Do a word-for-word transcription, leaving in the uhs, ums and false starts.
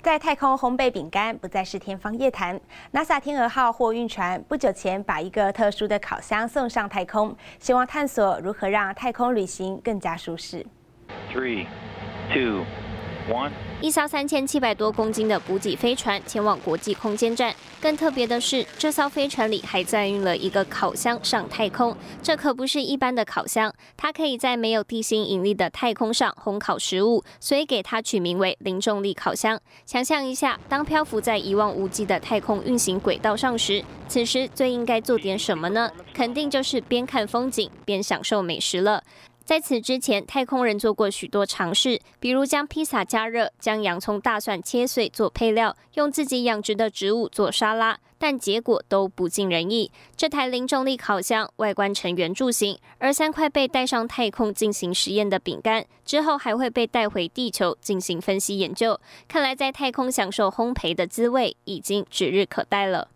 在太空烘焙饼干不再是天方夜谭。NASA 天鹅号货运船不久前把一个特殊的烤箱送上太空，希望探索如何让太空旅行更加舒适。 Three, two, one。 一艘三千七百多公斤的补给飞船前往国际空间站。更特别的是，这艘飞船里还载运了一个烤箱上太空。这可不是一般的烤箱，它可以在没有地心引力的太空上烘烤食物，所以给它取名为零重力烤箱。想象一下，当漂浮在一望无际的太空运行轨道上时，此时最应该做点什么呢？肯定就是边看风景边享受美食了。 在此之前，太空人做过许多尝试，比如将披萨加热，将洋葱、大蒜切碎做配料，用自己养殖的植物做沙拉，但结果都不尽人意。这台零重力烤箱外观呈圆柱形，而三块被带上太空进行实验的饼干，之后还会被带回地球进行分析研究。看来在太空享受烘焙的滋味已经指日可待了。